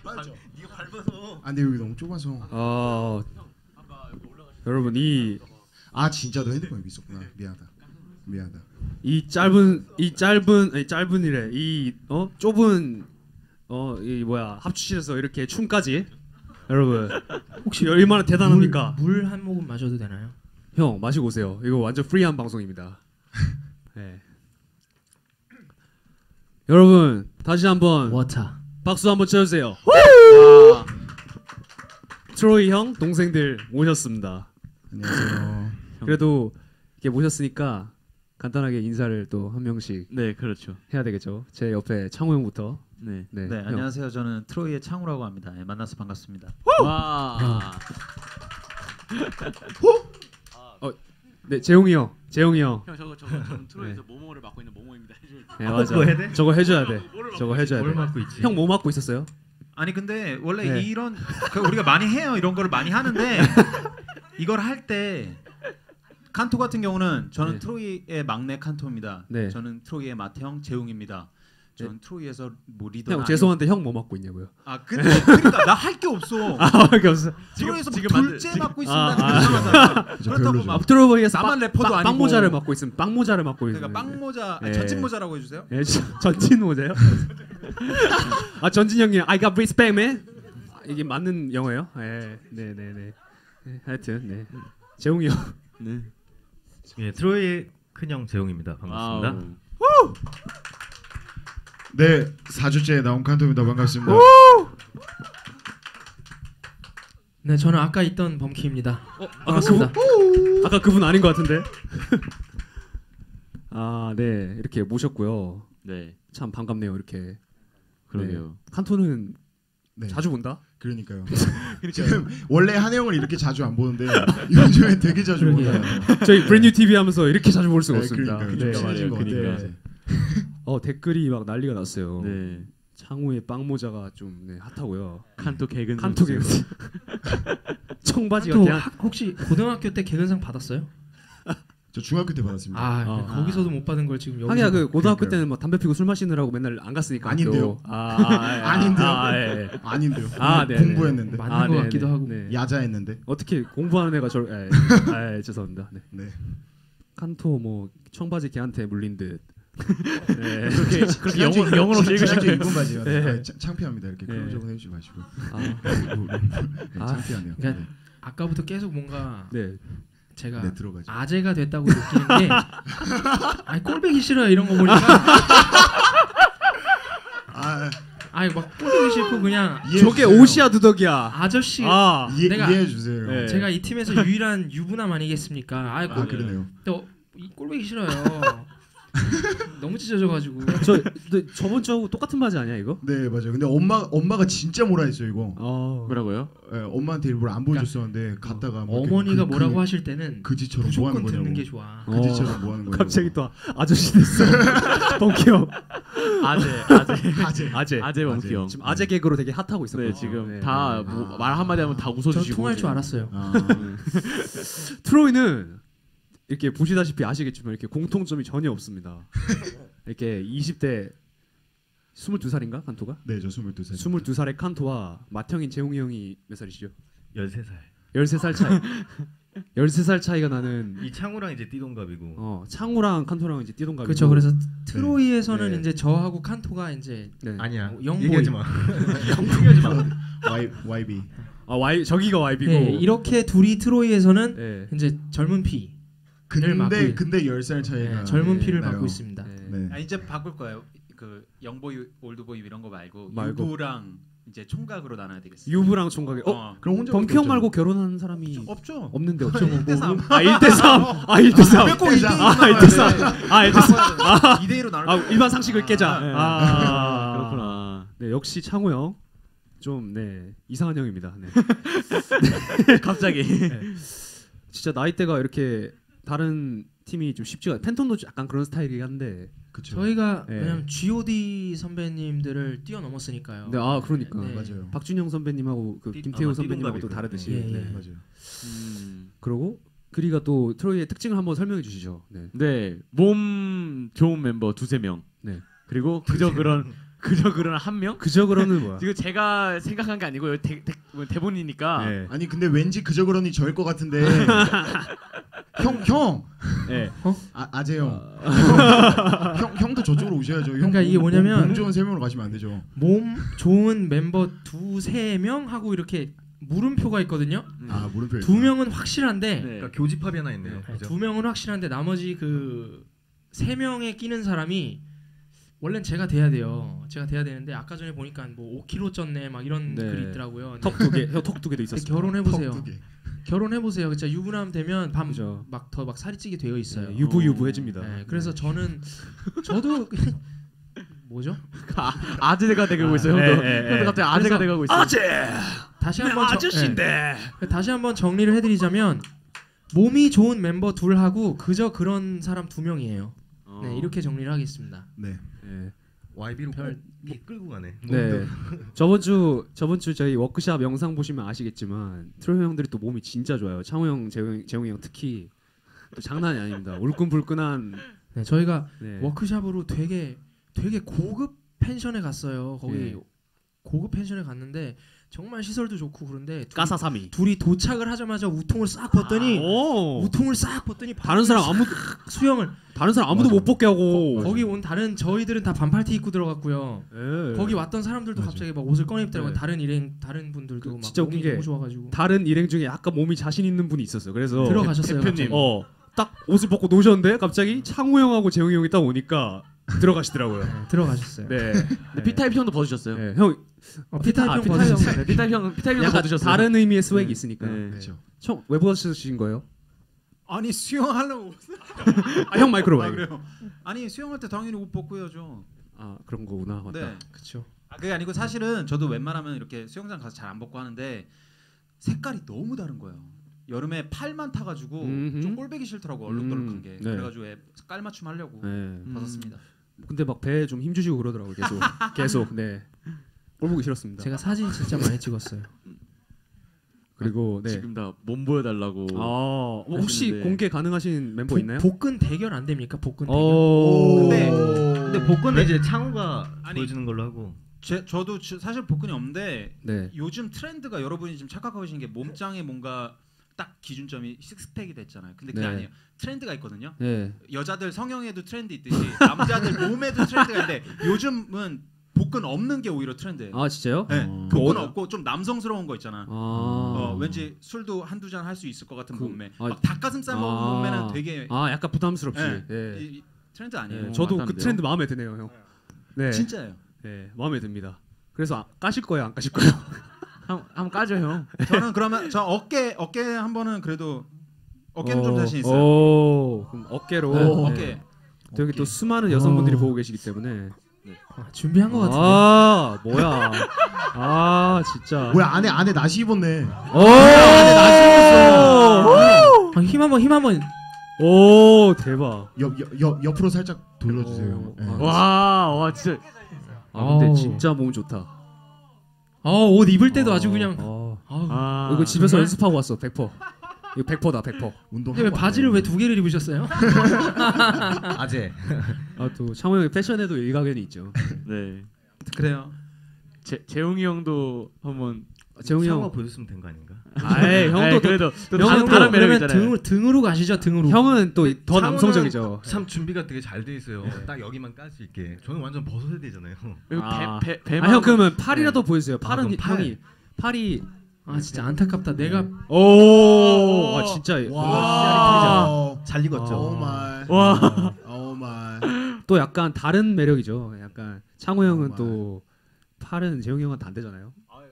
맞죠. 네가 밟아서. 아 근데 여기 너무 좁아서. 여러분 진짜 너 핸드폰 여기 있었구나. 미안하다. 이 짧은이래. 좁은 이 뭐야 합주실에서 이렇게 춤까지 여러분 혹시 얼마나 대단합니까? 물 한 모금 마셔도 되나요? 형 마시고 오세요. 이거 완전 프리한 방송입니다. 네. 여러분 다시 한번 워터. 박수 한번 쳐주세요. 트로이 형 동생들 모셨습니다. 안녕하세요. 그래도 이렇게 모셨으니까 간단하게 인사를 또 한 명씩 네, 그렇죠. 해야 되겠죠. 제 옆에 창호 형부터. 네, 네, 네 형. 안녕하세요. 저는 트로이의 창우라고 합니다. 네, 만나서 반갑습니다. 와. 네, 재용이 형. 형 저는 트로이에서 모모를 맡고 있는 모모입니다. 네, 맞아. 그거 해야 돼? 저거 해줘야 돼. 저거 해줘야 뭘 돼. 맡고 있지? 형 뭐 맡고 있었어요? 아니 근데 원래 네. 이런 우리가 많이 해요. 이런 거를 많이 하는데 이걸 할 때 칸토 같은 경우는 저는 네. 트로이의 막내 칸토입니다. 네. 저는 트로이의 맏형 재웅입니다. 저는 트로이에서 뭐 리더. 형 죄송한데 형 뭐 맡고 있냐고요? 근데 그러니까 나 할 게 없어. 밖에 없어. 트로이에서 지금 둘째 맡고 있으면 아, 이상하잖아. 저 그렇다고 별로죠. 막 앞들어보기에서 나만 래퍼도 아니고. 빵모자를 맡고 있으면 빵모자를 맡고 있는. 그러니까 빵모자, 네. 전진 모자라고 해주세요. 예, 전진 모자요? 전진 형님, I got respect, man. 이게 맞는 영어예요? 네. 하여튼, 네. 재웅이 형. 네. 예, 트로이의 큰형 재용입니다. 반갑습니다. 네, 4주째 나온 칸토입니다. 반갑습니다. 네, 저는 아까 있던 범키입니다. 반갑습니다. 아까 그분 아닌 것 같은데. 네, 이렇게 모셨고요. 네. 참 반갑네요, 이렇게. 그러게요. 네. 칸토는 네. 자주 본다? 그러니까요. 지금 원래 한혜영을 이렇게 자주 안 보는데 요즘에 되게 자주 그러게요. 보네요. 저희 브랜뉴 TV 하면서 이렇게 자주 볼 수가 없습니다. 그러니까요. 네. 좀 친해진 것 같아요. 그러니까. 이제. 댓글이 막 난리가 났어요. 네. 창호의 빵모자가 좀 핫하고요. 칸토 개근. 칸토 개근. 청바지가 또 그냥 혹시 고등학교 때 개근상 받았어요? 저 중학교 때 받았습니다. 거기서도 못 받은 걸 지금 여기서 하기야 그 고등학교 그러니까요. 때는 뭐 담배 피고 술 마시느라고 맨날 안 갔으니까. 아닌데요. 아닌데요. 네. 아닌데요. 네. 공부했는데. 맞는 것 같기도 하고. 네. 야자했는데. 어떻게 공부하는 애가 죄송합니다. 네. 네. 칸토 뭐 청바지 걔한테 물린 듯. 네. 그렇게 영어로 지난주 입은 바지요. 네. 창피합니다. 이렇게 네. 클로즈업은 해주지 마시고. 아, 창피하네요. 그러니까 아까부터 계속 뭔가 네. 제가 네, 들어가죠. 아재가 됐다고 느끼는 게 아니 꼴배기 싫어요 이런 거 보니까 아니 막 꼴배기 싫고 그냥 저게 옷이야 두덕이야. 아저씨 내가 이해해 주세요. 네. 제가 이 팀에서 유일한 유부남 아니겠습니까? 그러네요. 또이 꼴배기 싫어요. 너무 찢어져가지고 저번 주하고 똑같은 바지 아니야 이거? 네 맞아요. 근데 엄마가 진짜 뭐라 했어요 이거. 뭐라고요? 네, 엄마한테 일부러 안 보여줬었는데 갔다가 뭐 어머니가 뭐라고 하실 때는 그지처럼 뭐 하는 무조건 거냐고. 듣는 게 좋아. 그지처럼 뭐 하는 거냐고. 갑자기 또 아저씨 됐어. 범키 형. 아재 범키 형. 지금 아재 개그로 되게 핫하고 있었거든요. 네, 지금 다 말 한마디 하면 다 저 웃어주시고. 통할 줄 알았어요. 트로이는 이렇게 보시다시피 아시겠지만 이렇게 공통점이 전혀 없습니다. 이렇게 20대 22살인가 칸토가? 네, 저 22살. 22살의 칸토와 맏형인 재웅이 형이 몇 살이시죠? 13살. 13살 차이. 13살 차이가 나는 이 창우랑 이제 띠동갑이고. 창우랑 칸토랑 이제 띠동갑이고. 그렇죠. 그래서 트로이에서는 네. 이제 저하고 칸토가 이제 네. 아니야. 얘기하지 마. YB. 저기가 YB고. 네, 이렇게 둘이 트로이에서는 네. 이제 젊은 피. 근데 10살 차이가. 젊은 피를 나요. 맡고 있습니다. 네. 이제 바꿀 거예요. 그 영보이, 올드보이 이런 거 말고 말고. 유부랑 이제 총각으로 나눠야 되겠어요. 유부랑 총각이. 그럼 혼자 범키 형 말고 결혼한 사람이 없죠. 없는데 없죠. 1대3. 1대3. 1대3. 왜 꼭 1대3? 1대3. 2대2로 나눌 일반 상식을 깨자. 그렇구나. 네, 역시 창호 형. 좀 이상한 형입니다. 네. 갑자기. 진짜 나이대가 이렇게 다른 팀이 좀 쉽지가. 팬톤도 약간 그런 스타일이긴 한데. 그쵸. 저희가 네. 왜냐면 G.O.D 선배님들을 뛰어넘었으니까요. 네, 그러니까. 네. 맞아요. 박준영 선배님하고 그 김태우 선배님하고 또 다르듯이. 예, 예. 네. 맞아요. 그리고 그리가 또 트로이의 특징을 한번 설명해 주시죠. 네. 네, 몸 좋은 멤버 2-3명. 네. 그리고 그저 그런 그저 그런 한 명? 그저 그러는 뭐야? 지금 제가 생각한 게 아니고요. 대본이니까. 네. 아니 근데 왠지 그저 그러니 저일 것 같은데. 형. 네. 아재 형. 형도 저쪽으로 오셔야죠. 형, 그러니까 이게 뭐냐면 몸 좋은 3명으로 가시면 안 되죠. 몸 좋은 멤버 2-3명 하고 이렇게 물음표가 있거든요. 아 물음표. 2명은 확실한데 네. 그러니까 교집합이 하나 있네요. 네, 그죠? 2명은 확실한데 나머지 그 3명에 끼는 사람이 원래는 제가 돼야 돼요. 제가 돼야 되는데 아까 전에 보니까 뭐 5kg 쪘네 막 이런 네. 글이 있더라고요. 턱 2개, 턱 2개도 있었어요. 결혼해 보세요. 턱 2개. 결혼해 보세요. 진짜 유부남 되면 그죠. 막 더 막 살이 찌게 되어 있어요. 네, 유부유부해집니다. 네, 그래서 저도 뭐죠? 아재가 되고 있어요. 형도. 형도 갑자기 아재가 그래서 되고 있어요. 다시 한번 다시 한번 정리를 해드리자면 몸이 좋은 멤버 둘하고 그저 그런 사람 2명이에요. 네, 이렇게 정리를 하겠습니다. 네. 네. YB로 끌고 가네. 네. 저번 주 저희 워크샵 영상 보시면 아시겠지만 트로이 형들이 또 몸이 진짜 좋아요. 창호 형, 재웅이 형 특히 또 장난이 아닙니다. 울끈불끈한. 네, 저희가 네. 워크샵으로 되게 고급 펜션에 갔어요. 거기 네. 고급 펜션에 갔는데 정말 시설도 좋고 그런데 까사사미. 둘이 도착을 하자마자 우통을 싹 벗더니 오. 우통을 싹 벗더니 다른 사람 수영을 아무도 못 벗게 하고. 거기 온 다른 저희들은 다 반팔티 입고 들어갔고요. 네. 거기 왔던 사람들도 맞아. 갑자기 막 옷을 꺼내 입더라고요. 네. 다른 분들도 막 진짜 웃긴 몸이 게 너무 좋아가지고 다른 일행 중에 약간 몸이 자신 있는 분이 있었어요. 그래서 들어가셨어요. 대표님. 갑자기. 딱 옷을 벗고 노셨는데 갑자기 창호 형하고 재웅이 형이 딱 오니까 들어가시더라고요. 네, 들어가셨어요. 네. B타입 형도 벗으셨어요. 네. 형 B타입 형 B타입 벗으셨어요. 네, B타입 형 약간 벗으셨어요. 다른 의미의 스웩이 있으니까. 네. 그렇죠. 왜 벗으신 거예요? 아니 수영하려고. 형 마이크로 아, 와요. 그래요. 아니 수영할 때 당연히 옷 벗고 해야죠. 아 그런 거구나. 맞다. 네. 그렇죠. 그게 아니고 사실은 저도 웬만하면 이렇게 수영장 가서 잘 안 벗고 하는데 색깔이 너무 다른 거예요. 여름에 팔만 타가지고 음흠. 좀 꼴배기 싫더라고 얼룩덜룩한 게. 네. 그래가지고 깔맞춤 하려고 네. 벗었습니다. 근데 막 배에 좀 힘주시고 그러더라고요. 계속. 네. 꼴 보기 싫었습니다. 제가 사진 진짜 많이 찍었어요. 그리고 네. 지금 다 몸 보여달라고. 혹시 하시는데. 공개 가능하신 멤버 있나요? 복근 대결 안 됩니까? 복근 대결. 근데 복근은 이제 창호가 아니, 보여주는 걸로 하고. 저도 사실 복근이 없는데 네. 요즘 트렌드가 여러분이 지금 착각하고 계신 게 몸짱에 뭔가 딱 기준점이 식스팩이 됐잖아요. 근데 그게 네. 아니에요. 트렌드가 있거든요. 네. 여자들 성형에도 트렌드 있듯이 남자들 몸에도 트렌드가 있는데 요즘은 복근 없는 게 오히려 트렌드예요. 아 진짜요? 네, 그 복근 어디- 없고 좀 남성스러운 거 있잖아. 왠지 술도 한두 잔 할 수 있을 것 같은 그- 몸매. 아, 막 닭가슴살 먹는 몸매는 되게 약간 부담스럽지. 네. 네. 이 트렌드 아니에요. 네. 저도 그 맞다는데요? 트렌드 마음에 드네요, 형. 네. 진짜예요. 네, 마음에 듭니다. 그래서 까실 거예요, 안 까실 거예요? 한번 까죠 형. 저는 그러면 저 어깨 한 번은 그래도 어깨는 좀 자신 있어요. 그럼 어깨로. 네, 네. 어깨. 또 여기 또 수많은 여성분들이 보고 계시기 때문에. 준비한 것 같은데. 아 뭐야? 아 진짜. 뭐야 안에 나시 입었네. 힘 한번. 오 대박. 옆으로 살짝 돌려주세요. 네. 와 진짜. 근데 아우. 진짜 몸 좋다. 옷 입을 때도 아주 그냥. 이거 집에서 연습하고 왔어, 100%. 이거 100%다, 100%. 운동. 근데 왜 바지를 왜 2개를 입으셨어요? 아재. 또 창호 형이 패션에도 일가견이 있죠. 네. 그래요. 재웅이 형도 한번. 재웅이 창호가 형. 보여줬으면 된 거 아닌가? 형도 그래도 또 형은 다른 매력 그러면 있잖아요. 등으로 가시죠. 등으로. 형은 또 더 창호는 남성적이죠. 참 준비가 되게 잘 돼 있어요. 딱 여기만 깔 수 있게. 저는 완전 벗어야 되잖아요. 그리고 아. 배만. 형 그러면 팔이라도 보여주세요. 팔은 그럼 팔. 형이 팔이. 진짜 안타깝다. 내가 진짜. 와. 잘 익었죠. 오 마이. 와. 오 마이. 또 약간 다른 매력이죠. 약간 창호 형은 정말. 또 팔은 재용이 형한테 안 되잖아요.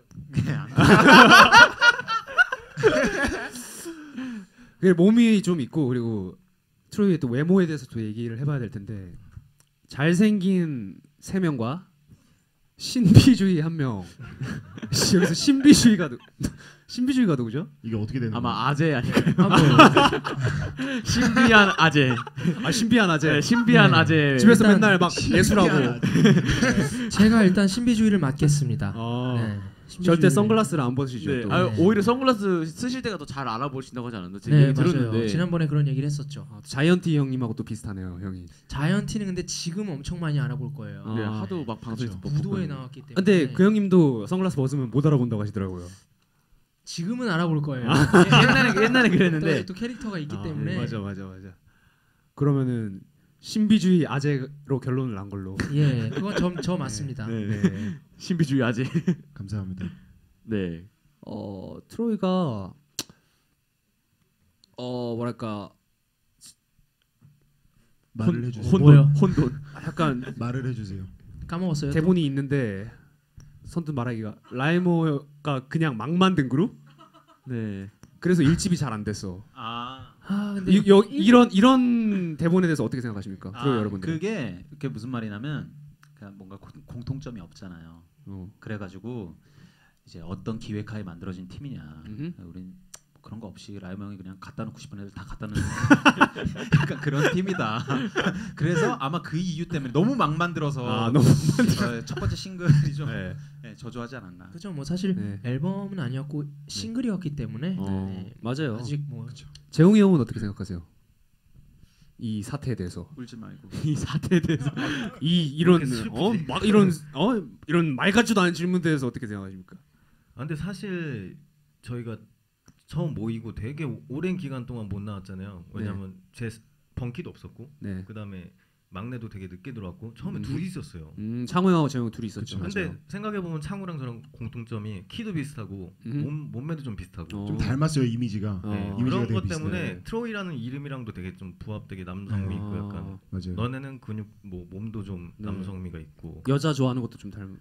그게 몸이 좀 있고 그리고 트로이의 또 외모에 대해서 또 얘기를 해봐야 될 텐데 잘생긴 3명과 신비주의 1명. 여기서 신비주의가 누구죠? 이게 어떻게 되는 거야? 아마 아재 아닐까요? 신비한 아재. 신비한 아재. 네, 신비한 네. 아재. 집에서 일단 맨날 막 예술하고. 제가 일단 신비주의를 맡겠습니다. 아, 네. 절대 선글라스를 안 벗으시죠. 네. 또. 아, 오히려 선글라스 쓰실 때가 더 잘 알아보신다고 하지 않았나? 제가 네 얘기 맞아요. 들었는데. 지난번에 그런 얘기를 했었죠. 자이언티 형님하고 또 비슷하네요, 형이. 자이언티는 근데 지금 엄청 많이 알아볼 거예요. 아. 네, 하도 막 방송에서 그렇죠. 무도에 나왔기 때문에. 근데 그 형님도 선글라스 벗으면 못 알아본다고 하시더라고요. 지금은 알아볼 거예요. 옛날에 그랬는데. 또 캐릭터가 있기 때문에. 맞아. 그러면은 신비주의 아재로 결론을 난 걸로. 예, 그건 저 맞습니다. 네. 신비주의 아재. 감사합니다. 네. 트로이가 뭐랄까 말을 해주세요. 혼돈. 약간 말을 해주세요. 까먹었어요. 또? 대본이 있는데 선뜻 말하기가 라이모가 그냥 막 만든 그룹? 네. 그래서 일집이 잘 안 됐어. 근데 이런 대본에 대해서 어떻게 생각하십니까? 트로이 여러분들. 그게 무슨 말이냐면 그냥 뭔가 공통점이 없잖아요. 그래가지고 이제 어떤 기획하에 만들어진 팀이냐. 우린 그런 거 없이 라이머 형이 그냥 갖다 놓고 싶은 애들 다 갖다 놓는 약간 그런 팀이다. 그래서 아마 그 이유 때문에 너무 막 만들어서 첫 번째 싱글이 좀 저조하지 않았나. 그죠. 뭐 사실 앨범은 아니었고 싱글이었기 때문에 맞아요. 아직 뭐 재웅이 형은 어떻게 생각하세요? 이 사태에 대해서. 울지 말고. 이 사태에 대해서 이런 이런 말 같지도 않은 질문에 대해서 어떻게 생각하십니까? 근데 사실 저희가 처음 모이고 되게 오랜 기간 동안 못 나왔잖아요. 왜냐면 제 번키도 없었고, 그다음에 막내도 되게 늦게 들어왔고 처음에 둘이 있었어요. 창우형하고 재웅이 둘이 있었죠. 근데 생각해 보면 창우랑 저랑 공통점이 키도 비슷하고 몸매도 좀 비슷하고 좀 닮았어요 이미지가. 이미지가 그런 것 비슷해. 때문에 트로이라는 이름이랑도 되게 좀 부합되게 남성미 있고 약간 맞아요. 너네는 근육 뭐 몸도 좀 남성미가 있고 여자 좋아하는 것도 좀 닮은.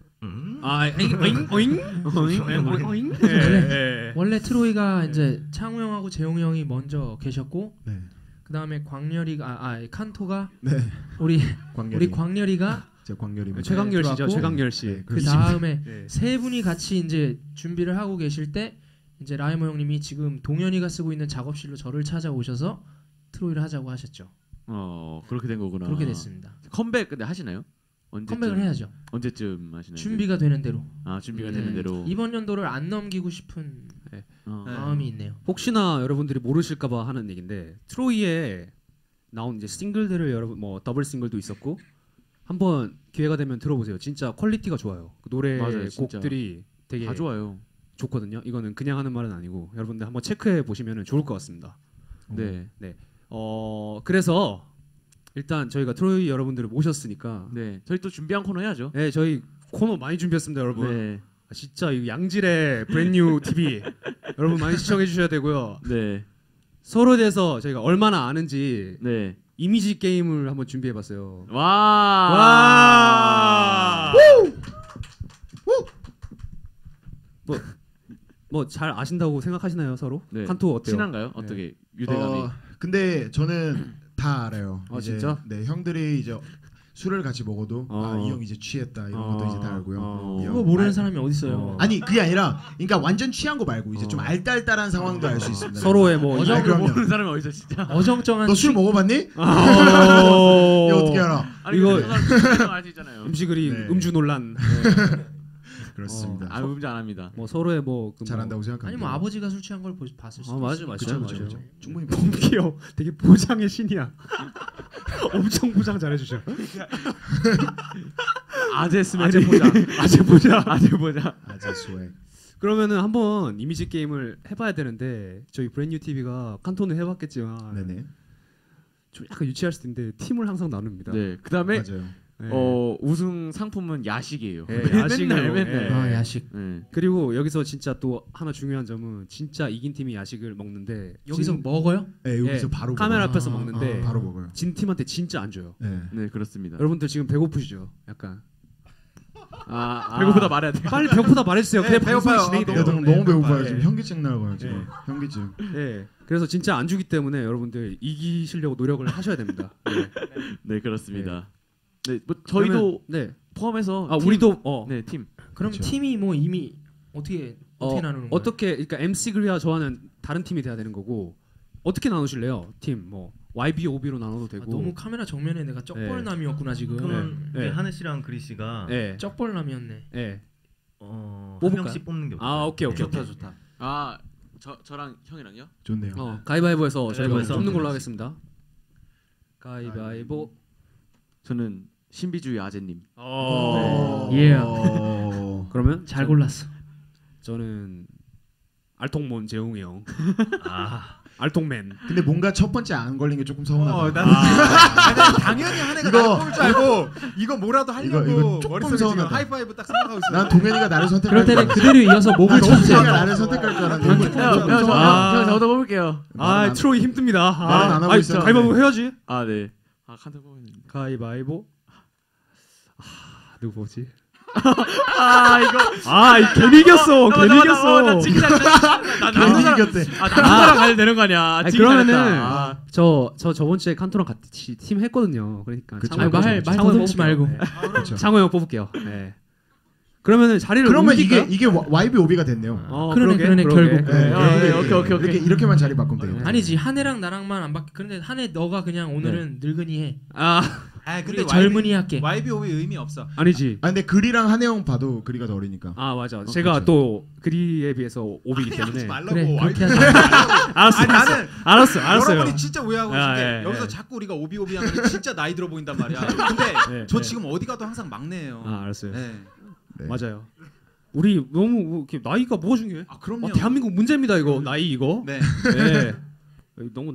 원래 트로이가 이제 창우 형하고 재웅이 형이 먼저 계셨고, 그다음에 칸토가 우리 광렬이가 제 광렬이 최강렬 씨죠. 최강렬 씨. 그 다음에 세 분이 같이 이제 준비를 하고 계실 때 이제 라이머 형님이 지금 동현이가 쓰고 있는 작업실로 저를 찾아오셔서 트로이를 하자고 하셨죠. 그렇게 된 거구나. 그렇게 됐습니다. 컴백 근데 하시나요? 언제쯤? 컴백을 해야죠. 언제쯤 하시나요? 준비가 되는 대로. 준비가 되는 대로. 이번 연도를 안 넘기고 싶은 마음이 있네요. 혹시나 여러분들이 모르실까봐 하는 얘긴데 트로이에 나온 이제 싱글들을 여러분 뭐 더블 싱글도 있었고 한번 기회가 되면 들어보세요. 진짜 퀄리티가 좋아요. 그 노래 맞아요, 곡들이 되게 다 좋아요. 좋거든요. 이거는 그냥 하는 말은 아니고 여러분들 한번 체크해 보시면 좋을 것 같습니다. 네. 그래서 일단 저희가 트로이 여러분들을 모셨으니까 저희 또 준비한 코너 해야죠. 네, 저희 코너 많이 준비했습니다, 여러분. 네. 진짜 이 양질의 브랜뉴 TV 여러분 많이 시청해 주셔야 되고요. 네. 서로에 대해서 저희가 얼마나 아는지 네. 이미지 게임을 한번 준비해 봤어요. 와! 뭐 잘 아신다고 생각하시나요, 서로? 네. 칸토 어때요? 친한가요? 어떻게 유대감이? 근데 저는 다 알아요. 이제, 진짜? 네, 형들이 이제 술을 같이 먹어도 이 형 이제 취했다 이런 것도 이제 다 알고요. 이 형. 그거 모르는 사람이 어디 있어요? 아니 그게 아니라, 그러니까 완전 취한 거 말고 이제 좀 알딸딸한 상황도 알 수 있습니다. 서로의 뭐 어정을 모르는 사람이 어디서 진짜? 어정쩡한. 너 술 먹어봤니? 이거 어떻게 알아? 아니, 이거 알수 있잖아요. 음식을 음주 논란. 그렇습니다. 음주 안 합니다. 뭐 서로의 뭐 잘한다고 생각합니다. 아니 뭐 아버지가 술 취한 걸 봤을 수도 맞아. 그쵸. 충분히 범기요. 되게 보장의 신이야. 엄청 보장 잘해주셔. 아재 보자. 아재 스웩. 그러면은 한번 이미지 게임을 해봐야 되는데 저희 브랜뉴 TV가 칸토는 해봤겠지만 네네. 좀 약간 유치할 수도 있는데 팀을 항상 나눕니다. 네. 그다음에 맞아요. 우승 상품은 야식이에요. 야식으로. 맨날. 야식. 그리고 여기서 진짜 또 하나 중요한 점은 진짜 이긴 팀이 야식을 먹는데 여기서 먹어요? 네, 여기서 바로 카메라 먹어요. 앞에서 먹는데 바로 먹어요. 진 팀한테 진짜 안 줘요. 네, 그렇습니다. 여러분들 지금 배고프시죠? 약간 배고프다 말해야 돼. 빨리 배고프다 말해주세요. 그냥 배고파요. 진행이 돼요. 너무 배고파요. 지금 현기증 나고요. 지금 현기증. 네. 그래서 진짜 안 주기 때문에 여러분들 이기시려고 노력을 하셔야 됩니다. 네, 그렇습니다. 네, 뭐 저희도 포함해서 우리도 네, 팀. 그럼 그쵸. 팀이 뭐 이미 어떻게 나누는 거예요? 어떻게 그러니까 MC 그리와 저와는 다른 팀이 돼야 되는 거고 어떻게 나누실래요? 팀 뭐 YB, OB로 나눠도 되고. 너무 카메라 정면에 내가 쩍벌남이었구나 지금. 그러면 하늘 씨랑 그리 씨가 쩍벌남이었네. 네. 한 명씩 뽑는 게 아 오케이. 좋다. 아 저랑 형이랑요? 좋네요. 가위바위보에서 저희가 가위바위보. 뽑는 걸로 하겠습니다. 가위바위보. 저는 신비주의 아재님. 예. 그러면 잘 골랐어. 저는 알통몬 재웅이 형. 아 알통맨. 근데 뭔가 첫 번째 안 걸린 게 조금 서운하다. 나는 당연히 한 애가 나를 뽑을 줄 알고 이거 뭐라도 하려고 이거 조금 머릿속에 지금 서운하다. 하이파이브 딱 생각하고 있어. 난 동현이가 나를 선택할 그럴 때는 그대로 이어서 목을 쳐주세요. 동현이가 나를 선택할 줄 알았는데. 형 저도 뽑을게요. 트로이 힘듭니다. 말은 안 하고 있어. 가위바위보 해야지. 아 네. 아 칸트 뽑았는데. 가위바위보. 누구 보지? 이거 괜히 이겼어. 괜히 이겼어. 나 지금 괜히 이겼대. 나랑 가야 되는 거 아니야? 그러면은 저 저번 주에 칸토랑 같이 팀 했거든요. 그러니까 그쵸. 말 더듬지 말고. 그렇죠. 창호 형 뽑을게요. 네. 그러면은 자리를 그러면 옮길까요? 이게 YBOB가 됐네요. 그러네, 결국. 오케이. 이렇게만 자리 바꾸면 되겠네. 아니지 한 해랑 나랑만 안 바뀌. 그런데 한 해 너가 그냥 오늘은 늙은이 해. 근데 우리 젊은이 할게. YBOB 의미 없어. 아니지. 근데 그리랑 한혜영 봐도 그리가 더 어리니까. 맞아. 제가 그렇죠. 또 그리에 비해서 오비기 때문에. 말라고. 그래 그렇게 YBOB 하자. 나는 알았어요. 여러분이 진짜 오해하고 있는 게 예. 여기서 자꾸 우리가 오비오비 하면 진짜 나이 들어 보인단 말이야. 근데 저 지금 어디 가도 항상 막내예요. 알았어요. 네. 네. 맞아요. 우리 너무 이렇게 나이가 뭐가 중요해? 그럼요. 대한민국 문제입니다 이거 나이 이거. 네. 네. 너무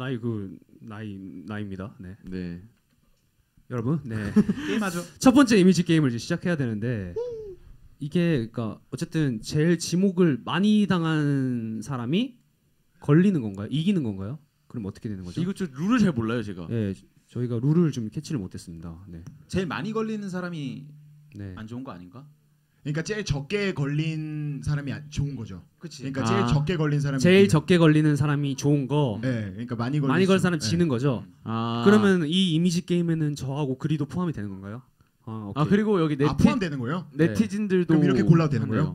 나이입니다. 네. 네. 여러분, 네. 게임하죠. 첫 번째 이미지 게임을 이제 시작해야 되는데 이게 그러니까 어쨌든 제일 지목을 많이 당한 사람이 걸리는 건가요? 이기는 건가요? 그럼 어떻게 되는 거죠? 이거 좀 룰을 잘 몰라요 제가. 네, 저희가 룰을 좀 캐치를 못했습니다. 네. 제일 많이 걸리는 사람이 네. 안 좋은 거 아닌가? 그러니까 제일 적게 걸린 사람이 좋은 거죠. 그치. 그러니까 제일 적게 걸린 사람이 제일 적게 걸리는 사람이 좋은 거. 네, 그러니까 많이 걸 사람 지는 거죠. 그러면 이 이미지 게임에는 저하고 그리도 포함이 되는 건가요? 그리고 여기 포함되는 거예요? 네티즌들도 그럼 이렇게 골라도 되는 거예요?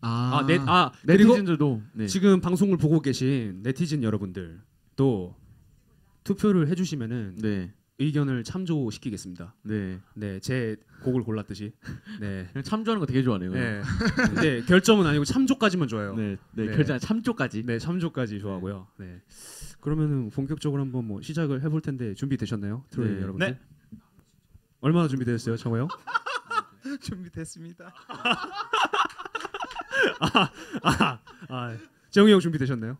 네티즌들도 네. 지금 방송을 보고 계신 네티즌 여러분들도 투표를 해주시면은 의견을 참조시키겠습니다. 네, 제 곡을 골랐듯이. 네, 참조하는 거 되게 좋아하네요. 네, 결정은 아니고 참조까지만 좋아요. 네, 결정 참조까지. 네, 참조까지 좋아하고요. 네, 그러면은 본격적으로 한번 시작을 해볼 텐데 준비 되셨나요, 트로이 여러분들? 네. 얼마나 준비되셨어요, 정호 형? 준비됐습니다. 재웅이 형 준비되셨나요?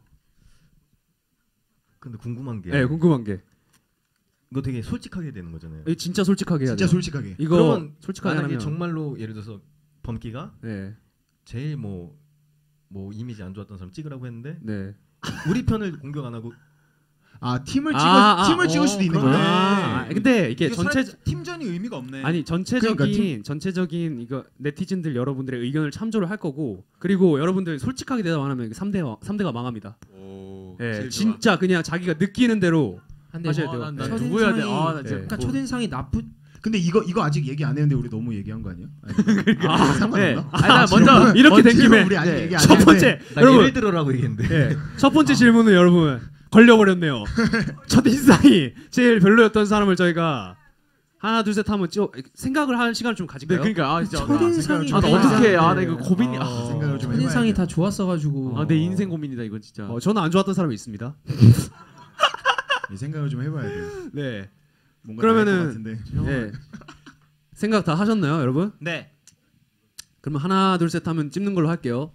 근데 궁금한 게. 네, 궁금한 게. 이거 되게 솔직하게 되는 거잖아요. 진짜 솔직하게 해야 돼요. 진짜 솔직하게. 이거 그러면 솔직하게 만약에 하면 정말로 예를 들어서 범기가 제일 뭐 이미지 안 좋았던 사람 찍으라고 했는데 우리 편을 공격 안 하고 팀을 찍을 수도 있는 거네. 근데 이게 팀전이 의미가 없네. 아니 전체적인 이거 네티즌들 여러분들의 의견을 참조를 할 거고 그리고 여러분들 솔직하게 대답 안 하면 3대가 망합니다. 네, 진짜 그냥 자기가 느끼는 대로 하셔야 돼요. 난 누구 해야 돼? 그러니까 첫인상이 근데 이거 아직 얘기 안 했는데 우리 너무 얘기한 거 아니야? 상관없나? 먼저 이렇게 된 김에 우리 아직 얘기 안 첫 번째 여러분 예를 들어라고 얘기했는데 첫 번째 질문은 여러분 걸려버렸네요. 첫 인상이 제일 별로였던 사람을 저희가 하나 둘 셋 하면 생각을 할 시간을 좀 가질까요? 그러니까 진짜 첫인상이 어떻게 나 이거 고민이 생각을 좀 첫인상이 다 좋았어가지고 내 인생 고민이다 이건 진짜. 저는 안 좋았던 사람이 있습니다. 생각을 좀 해봐야 돼요. 네. 그러면은 생각 다 하셨나요, 여러분? 네. 그러면 하나 둘 셋 하면 찝는 걸로 할게요.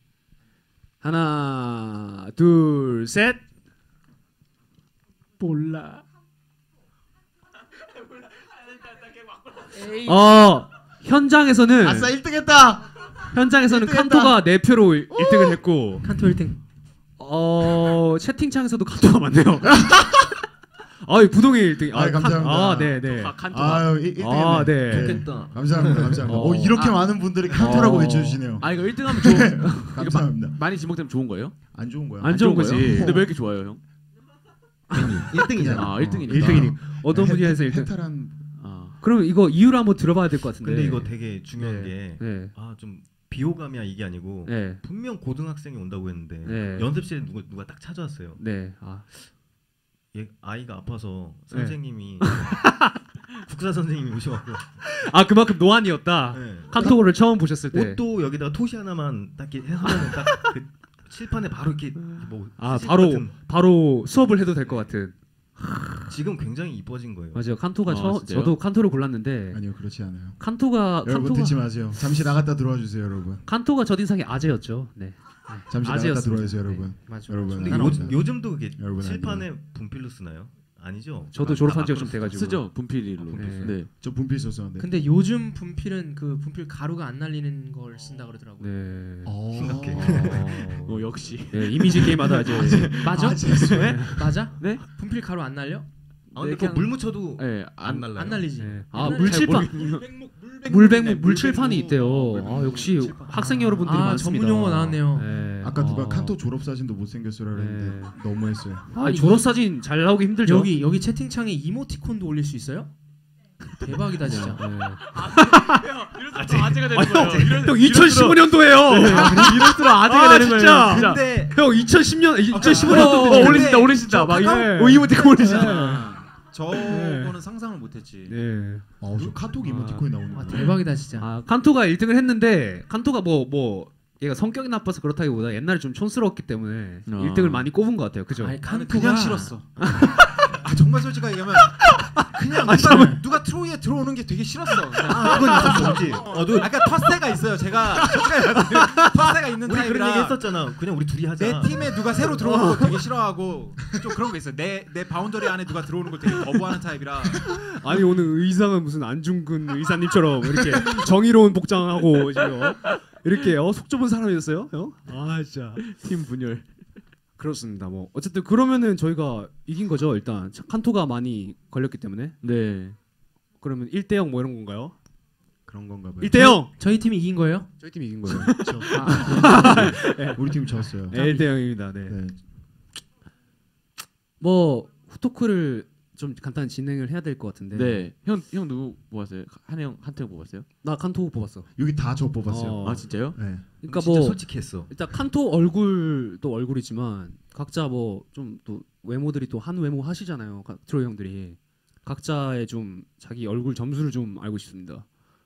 하나 둘 셋. 몰라. 현장에서는 아싸 1등했다. 현장에서는 칸토가 4표로 1등을 했고 칸토 1등. 채팅창에서도 칸토가 많네요. 부동의 1등. 감사합니다. 네네. 칸토가. 1등했네. 네. 좋겠다. 감사합니다. 이렇게 많은 분들이 칸토라고 외쳐주시네요. 이거 1등하면 좋은. 감사합니다. 많이 지목되면 좋은 거예요? 안 좋은 거야. 안 좋은 거지. 근데 왜 이렇게 좋아요, 형? 1등이잖아. 1등이니까. 어떤 분야에서 1등. 해탈한. 그럼 이거 이유를 한번 들어봐야 될 것 같은데. 근데 이거 되게 중요한 게 좀 비호감이야 이게 아니고 분명 고등학생이 온다고 했는데 연습실에 누가 딱 찾아왔어요. 네. 아이가 아파서 선생님이 국사 선생님이 오셔갖고 아 그만큼 노안이었다. 네. 칸토를 처음 보셨을 때. 옷도 여기다가 토시 하나만 딱 이렇게 하면 딱그 칠판에 바로 이렇게 뭐 바로 수업을 해도 될 것 같은. 지금 굉장히 이뻐진 거예요. 맞아요. 칸토가 저도 칸토를 골랐는데 아니요 그렇지 않아요. 칸토가 듣지 마세요. 잠시 나갔다 들어와 주세요, 여러분. 칸토가 첫인상의 아재였죠. 네. 잠시 나갔다 들어와 주세요, 여러분. 네. 맞아. 여러분. 근데 요즘도 그게 여러분 칠판에 아니에요. 분필로 쓰나요? 아니죠. 저도 졸업한 지가 좀 돼가지고 쓰죠 분필로. 네. 네. 저 분필 썼었는데. 근데 요즘 분필은 그 분필 가루가 안 날리는 걸 쓴다 그러더라고요. 네. 심각해. 역시. 네, 이미지 게임하다 이제 맞아? 네? 맞아? 네? 분필 가루 안 날려? 아 근데 네, 그거 물 묻혀도 네, 안 날라요. 안 날리지. 네. 옛날에 물칠판 물칠판이 있대요. 역시 학생 여러분들이 많습니다. 전문 용어 나왔네요. 네. 아까 누가 칸토 졸업 사진도 못 생겼어라 그랬는데 너무했어요. 졸업 사진 잘 나오기 힘들죠. 여기 채팅창에 이모티콘도 올릴 수 있어요? 대박이다 진짜. 이럴수록 아재가 되는 거예요. 형 2015년도예요. 이럴수록 아재가 되는 거예요. 진짜. 근데 형 2015년도 올리신다. 막 이모티콘 올리신다. 저거는 상상을 못했지. 네. 저 카톡 이모티콘이 나오는 거. 대박이다 진짜. 칸토가 1등을 했는데 칸토가 뭐 얘가 성격이 나빠서 그렇다기보다 옛날에 좀 촌스러웠기 때문에 1등을 많이 꼽은 것 같아요. 그죠? 아니 나는 칸토가 그냥 싫었어. 정말 솔직하게 얘기하면 그냥 누가 트로이에 들어오는 게 되게 싫었어. 그건 있었지. 아까 텃세가 있어요. 제가 텃세가 있는 우리 그런 얘기 타입이라 했었잖아. 그냥 우리 둘이 하자. 내 팀에 누가 새로 들어오는 거 되게 싫어하고 좀 그런 거 있어요. 내 바운더리 안에 누가 들어오는 걸 되게 거부하는 타입이라. 아니 오늘 의상은 무슨 안중근 의사님처럼 이렇게 정의로운 복장하고 지금 이렇게 속 좁은 사람이었어요? 진짜 팀 분열. 그렇습니다. 뭐 어쨌든 그러면은 저희가 이긴 거죠. 일단 칸토가 많이 걸렸기 때문에. 네. 그러면 1대0 뭐 이런 건가요? 그런 건가 봐요. 1대0. 저희 팀이 이긴 거예요? 저희 팀이 이긴 거예요. 우리 팀이 졌어요. 네, 1대0입니다. 네. 네. 뭐 후토크를 좀 간단히 진행을 해야 될 것 같은데. 네. 형 누구 뽑았어요? 한태형 뽑았어요? 나 칸토 뽑았어. 여기 다 저 뽑았어요. 아 진짜요? 네. 그러니까 진짜 뭐 솔직했어. 일단 칸토 얼굴도 얼굴이지만 각자 뭐 좀 또 외모들이 또 한 외모 하시잖아요. 트로이 형들이 각자의 좀 자기 얼굴 점수를 좀 알고 싶습니다.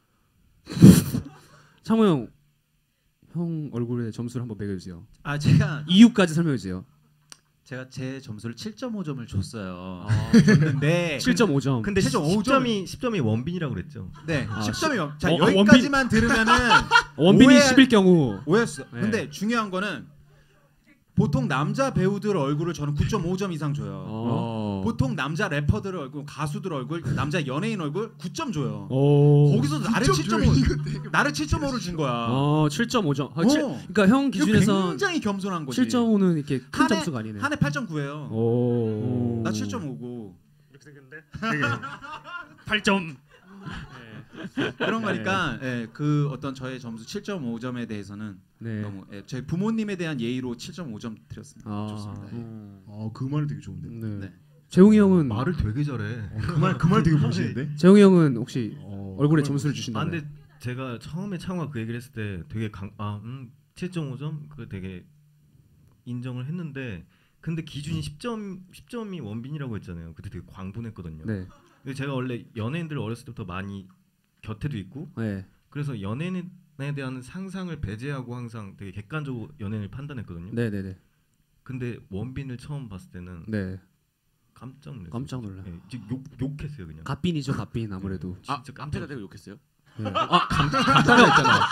창호 형 얼굴의 점수를 한번 매겨주세요. 제가 이유까지 설명해주세요. 제가 제 점수를 7.5점을 줬어요. 줬는데 7.5점. 근데 10점이 10점이 원빈이라고 그랬죠. 네, 10점이요. 자 원빈. 여기까지만 들으면은 원빈이 10일 경우 오해였어. 네. 근데 중요한 거는 보통 남자 배우들 얼굴을 저는 9.5점 이상 줘요. 보통 남자 래퍼들 얼굴, 가수들 얼굴, 남자 연예인 얼굴 9점 줘요. 거기서 나를 7.5, 나를 7.5를 준 거야. 7.5점. 그러니까 형 기준에서 굉장히 겸손한 거지. 7.5는 이렇게 큰 점수가 아니네. 한 해 8.9예요. 오. 나 7.5고. 이렇게 생겼는데? 8점. 그런 거니까 그 어떤 저의 점수 7.5점에 대해서는 너무 저희 부모님에 대한 예의로 7.5점 드렸습니다. 좋습니다. 그 말이 되게 좋은데. 네. 재웅이 형은 말을 되게 잘해. 그 말 되게 멋있는데. 재웅이 형은 혹시 얼굴에 점수를 주신다면? 근데 제가 처음에 창호가 그 얘기를 했을 때 되게 7.5점 그거 되게 인정을 했는데 근데 기준이 10점이 원빈이라고 했잖아요. 그때 되게 광분했거든요. 네. 근데 제가 원래 연예인들을 어렸을 때부터 많이 곁에도 있고 그래서 연예인에 대한 상상을 배제하고 항상 되게 객관적으로 연예인을 판단했거든요. 네네네. 근데 원빈을 처음 봤을 때는 깜짝 놀랐어요. 깜짝 놀라. 욕했어요 그냥. 갓빈이죠 갓빈 아무래도. 진짜 깜짝이야 내가 욕했어요? 감탄사 있잖아.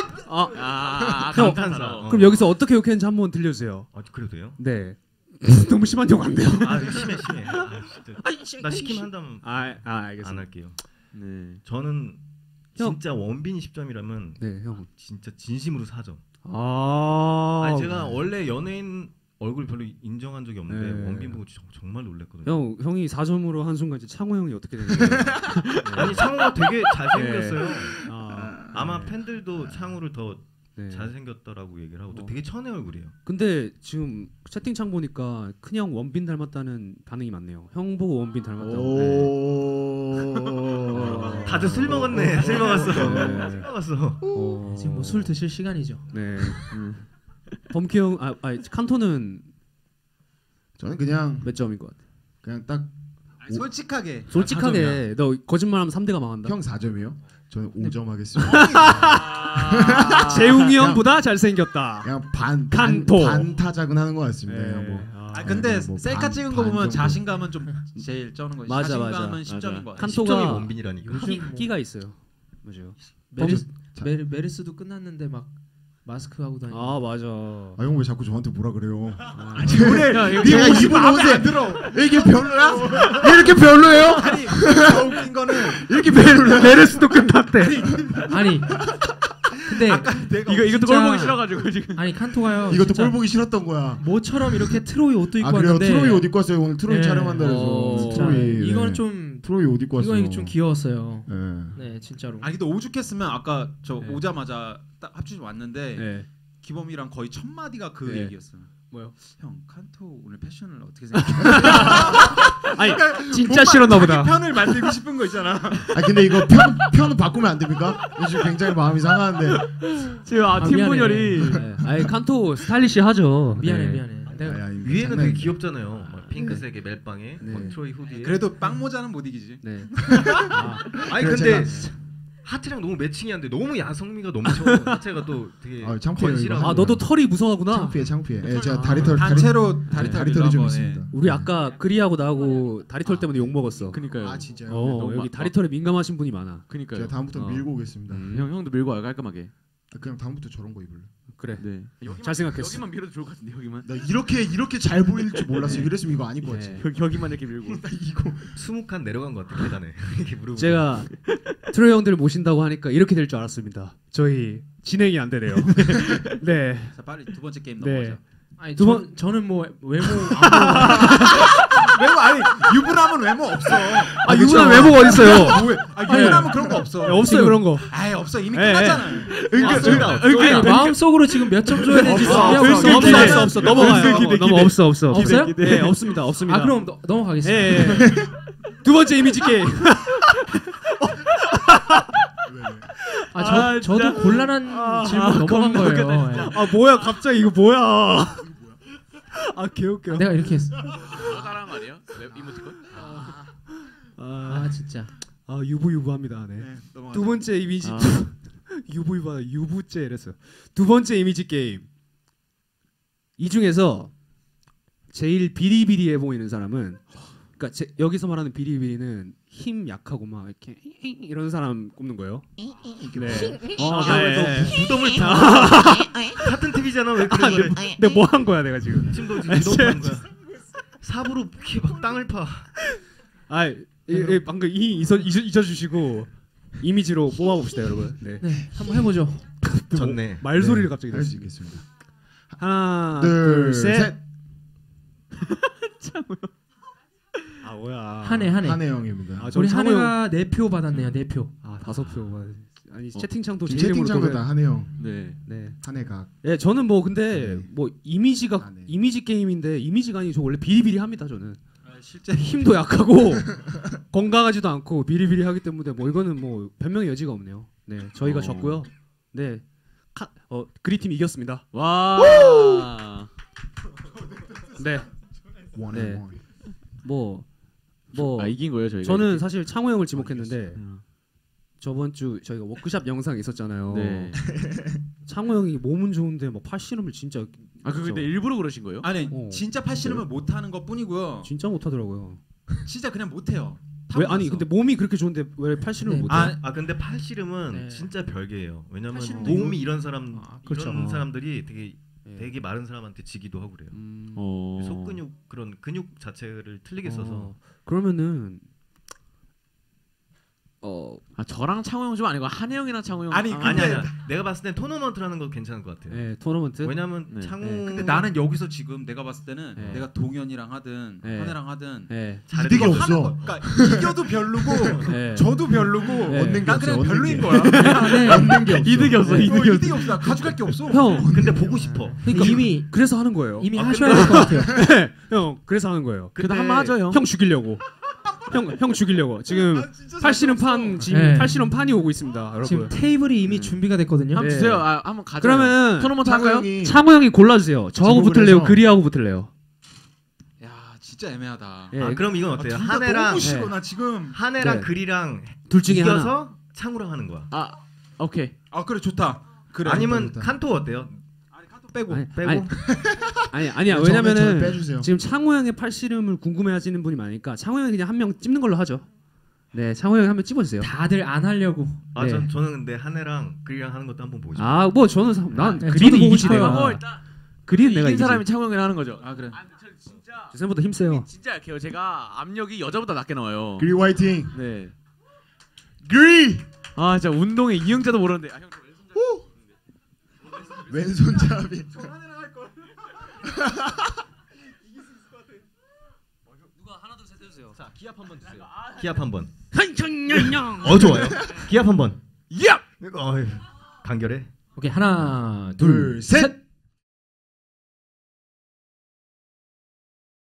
감탄사. 그럼 여기서 어떻게 욕했는지 한번 들려주세요. 그래도 돼요? 네. 너무 심한 욕 안 돼요. 심해. 나 시키면 한다면 알겠습니다. 안 할게요. 네. 저는 진짜 원빈이 10점이라면 네, 형. 진짜 진심으로 4점. 아니, 제가 원래 연예인 얼굴 별로 인정한 적이 없는데 원빈 보고 정말 놀랐거든요. 형이 4점으로 한 순간 창호 형이 어떻게 되는 거예요? 아니 창호가 되게 잘생겼어요. 아마 팬들도 창호를 더 잘생겼더라고 얘기를 하고 또 되게 천의 얼굴이에요. 근데 지금 채팅창 보니까 큰형 원빈 닮았다는 반응이 많네요. 형 보고 원빈 닮았다고. 다들 술 먹었네. 술 먹었어. 술 먹었어. 지금 뭐 술 드실 시간이죠. 네. 범키 형, 칸토는 저는 그냥 몇 점인 것 같아? 그냥 딱 솔직하게. 솔직하게 너 거짓말하면 3대가 망한다. 형 4점이요? 저는 5점 하겠습니다. 재웅이 형보다 잘생겼다. 그냥 칸토. 반타작은 것 같습니다. 뭐. 근데 뭐 셀카 찍은 거 보면 자신감은 좀 제일 쩌는 거지. 맞아, 자신감은 10점인 거 같아. 칸토가 원빈이라니까. 끼가 있어요. 맞아요. 메르스도 끝났는데 막 마스크 하고 다니고. 아 맞아. 아 형 왜 자꾸 저한테 뭐라 그래요? 내가 입은 옷에 안 들어. 이게 별로야? 이렇게 별로예요? 아니 더 웃긴 거는 이렇게 메르스도 끝났대. 아니 근데 이것도 꼴 보기 싫어가지고 지금. 아니 칸토가요. 이것도 꼴 보기 싫었던 거야. 모처럼 이렇게 트로이 옷도 입고 그래요? 왔는데. 트로이 옷 입고 왔어요. 오늘 트로이 촬영한다 해서. 트로이. 이건 좀 트로이 옷 입고 왔어요. 이건 좀 귀여웠어요. 네. 네 진짜로. 아니 근데 오죽했으면 아까 저 오자마자 딱 합주실 왔는데 네. 기범이랑 거의 첫 마디가 그 네. 얘기였어요. 뭐요? 형 칸토 오늘 패션을 어떻게 생각해? 아니 진짜 싫었나 보다. 편을 만들고 싶은 거 있잖아. 아 근데 이거 편 바꾸면 안 됩니까? 지금 굉장히 마음이 상하는데. 지금 팀 분열이. 아니 칸토 스타일리시하죠. 미안해. 내가 위에는 되게 귀엽잖아요. 막 핑크색의 멜빵에 막 트로이 후디에. 그래도 빵 모자는 못 이기지. 네. 아니 근데 하트랑 너무 매칭이 안 돼. 너무 야성미가 넘쳐. 하트가 또 되게 창피해요. 아 너도 털이 무서워하구나. 창피해. 예, 제가 다리털 단체로 다리털이 좀 있습니다. 우리 아까 그리하고 나하고 다리털 때문에 욕 먹었어. 그러니까요. 아 진짜요? 여기 다리털에 민감하신 분이 많아. 그러니까요. 제가 다음부터 밀고 오겠습니다. 형도 밀고 와요 깔끔하게. 그냥 다음부터 저런 거 입을래. 그래. 네. 잘 생각했어. 여기만 밀어도 좋을 것 같은데 여기만. 나 이렇게 잘 보일 줄 몰랐어. 이랬으면 이거 안 입고 왔지. 여기만 이렇게 밀고. 이거 20칸 내려간 것 같아 계단에. 이렇게 무릎. 제가 트로이 형들 모신다고 하니까 이렇게 될 줄 알았습니다. 저희 진행이 안 되네요. 네. 자 빨리 두 번째 게임 네. 넘어가자. 아니 저는 뭐 외모 외모 아니 유부남은 외모 없어. 아 유부남 외모가 어디 있어요? 유부남은 그런 거 없어. 없어요 그런 거. 아이 없어 이미 끝났잖아. 아니 마음속으로 지금 몇 점 줘야 될지 없어 넘어가요. 너무 없어. 없어요? 네 없습니다. 아 그럼 넘어가겠습니다. 네. 두 번째 이미지 게임. 저도 곤란한 질문 넘어간 거예요. 아 뭐야 갑자기 이거 뭐야? 아 개웃겨. 내가 이렇게 했어. 사람 아니에요? 이모티콘? 아 진짜. 아 유부유부합니다. 네. 두 번째 이미지 유부유부 유부째 이랬어. 두 번째 이미지 게임. 이 중에서 제일 비리비리해 보이는 사람은, 그러니까 여기서 말하는 비리비리는 힘 약하고 막 이렇게 이런 사람 꼽는 거예요. 네. 무덤을 타. 같은 TV잖아 왜 그런 거래? 내가 뭐 한 거야 내가 지금? 지금도 무덤 거야. 삽으로 이렇게 막 땅을 파. 아, 방금 잊어주시고 이미지로 뽑아봅시다 여러분. 네, 한번 해보죠. 좋네. 말소리를 갑자기 할 수 있겠습니다. 하나, 둘, 셋. 아 뭐야? 한해 형입니다. 아, 우리 한해가 4표 받았네요. 4표. 아 5표. 아니 채팅창도 제 채팅창도 이름으로 다 한해 형. 네. 한해가. 예, 저는 뭐 근데 뭐 이미지가 이미지 게임인데 이미지가 아니고 저 원래 비리비리합니다 저는. 실제 힘도 약하고 건강하지도 않고 비리비리하기 때문에 뭐 이거는 뭐 변명의 여지가 없네요. 네, 저희가 졌고요. 네, 그리팀 이겼습니다. 와. 네. 네. 뭐 이긴 거예요 저희가. 저는 사실 창호 형을 지목했는데 저번 주 저희가 워크샵 영상 있었잖아요. 네. 창호 형이 몸은 좋은데 뭐 팔씨름을 진짜. 아 근데 일부러 그러신 거예요? 아니 진짜 팔씨름을 못 하는 것 뿐이고요. 진짜 못 하더라고요. 진짜 그냥 못 해요. 왜 아니 근데 몸이 그렇게 좋은데 왜 팔씨름을 못 해? 근데 팔씨름은 진짜 별개예요. 왜냐면 팔씨름도 몸이 이런 사람 그렇죠. 이런 사람들이 되게 마른 사람한테 지기도 하고 그래요. 속근육 그런 근육 자체를 틀리게 써서. 그러면은 저랑 창호 형 좀 아니고 한해 형이랑 창호 형. 아니야. 내가 봤을 땐 토너먼트라는 거 괜찮을 것 같아요. 네, 토너먼트. 왜냐면 창호. 근데 나는 여기서 지금 내가 봤을 때는 내가 동현이랑 하든 한해랑 하든 이득이 없어. 그러니까 이겨도 별로고 저도 별로고 얻는 게 없어. 그냥 별로인 거야. 얻는 게 없어. 이득이 없어. 이득이 없어. 가져갈 게 없어. 형 근데 보고 싶어. 그러니까 이미 그래서 하는 거예요. 이미 하셔야 될 것 같아요. 형 그래서 하는 거예요. 그래도 한번 하죠 형. 형 죽이려고. 형 죽이려고 지금 팔씨름 판이 오고 있습니다, 여러분. 지금 테이블이 이미 준비가 됐거든요. 한번 주세요. 한번 가자. 그러면 토너먼트 할까요? 창호 형이 골라주세요. 저하고 붙을래요? 그리하고 붙을래요? 야 진짜 진짜 애매하다. 아 그럼 이건 어때요? 한해랑 너무 싫어. 나 지금 한해랑 글이랑 둘 중에 이겨서 창우랑 하는 거야. 아 오케이. 아 그래 좋다. 그래. 아니면 칸토 어때요? 칸토 빼고. 아니야. 왜냐면은 지금 창호 형의 팔씨름을 궁금해하시는 분이 많으니까 창호 형이 그냥 한 명 찝는 걸로 하죠. 네, 창호 형이 한 명 찝어주세요. 다들 안 하려고. 아, 저는 근데 한해랑 글이랑 하는 것도 한번 보고 싶어요. 아, 뭐 저는 난 그리는 이기지 내가. 그리는 내가 이긴 사람이 창호 형이랑 하는 거죠. 아 그래. 진짜 주선보다 힘세요. 진짜 약해요. 제가 압력이 여자보다 낮게 나와요. 그리 화이팅. 네. 그리. 아 진짜 운동에 이응자도 모르는데. 아, 형 왼손잡이. 누가 하나 둘 셋 해주세요. 자, 기합 한번 주세요. 기합 한번. 좋아요. 기합 한번. 야! 간결해. 오케이 하나 둘 셋.